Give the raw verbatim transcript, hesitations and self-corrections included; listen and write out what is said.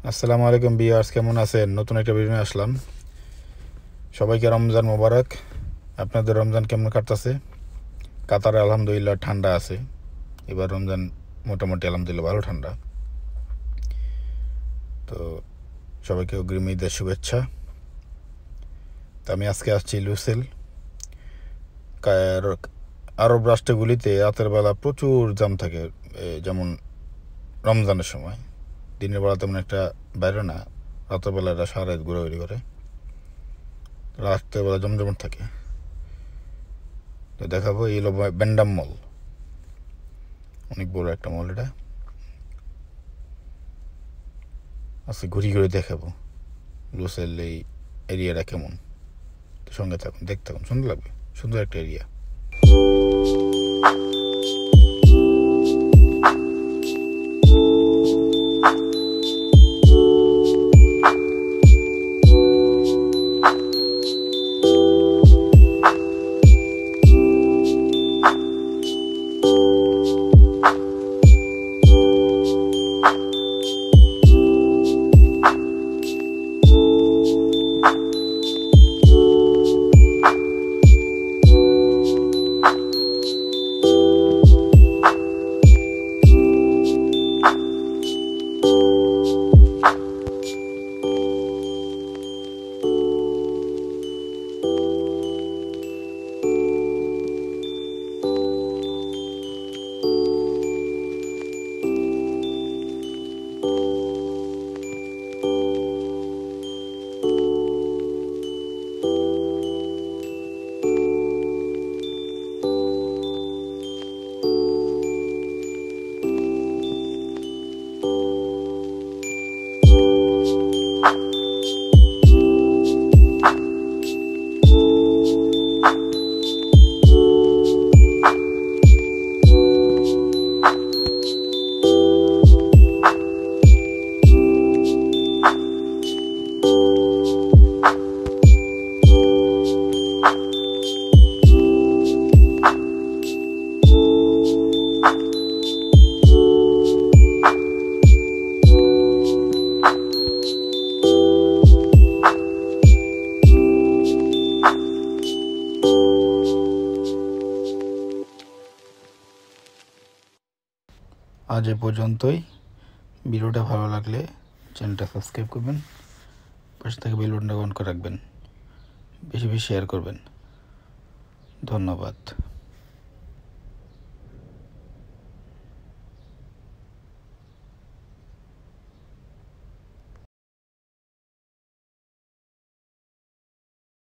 আসসালামু আলাইকুম ভিউয়ার্স, কেমন আছেন? নতুন একটা ভিডিও নিয়ে আসলাম। সবাইকে রমজান মোবারক। আপনাদের রমজান কেমন কাটতেছে? কাতারে আলহামদুলিল্লাহ ঠান্ডা আছে। এবার রমজান মোটামুটি আলহামদুলিল্লাহ ভালো ঠান্ডা। তো সবাইকে অগ্রিম ঈদের শুভেচ্ছা। তো আমি আজকে আসছি লুসেল। আরব রাষ্ট্রগুলিতে রাতের বেলা প্রচুর জ্যাম থাকে, যেমন রমজানের সময়। দিনের বেলা তেমন একটা বাইরে না, রাতের বেলা এরা সারা রাত ঘোরাঘুরি করে, রাতের বেলা জমজমাট থাকে। তো দেখাবো, এই হলো ব্যান্ডাম মল, অনেক বড় একটা মল। এটা আজকে ঘুরি ঘুরে দেখাবো লুসেল এই এরিয়াটা কেমন। তো সঙ্গে থাকুন, দেখতে থাকুন, সুন্দর লাগবে, সুন্দর একটা এরিয়া। আজ এ পর্যন্তই। ভিডিওটা ভালো লাগলে চ্যানেলটা সাবস্ক্রাইব করবেন, পাশে থেকে বেল বাটনটা অন করে রাখবেন, বেশি বেশি শেয়ার করবেন। ধন্যবাদ।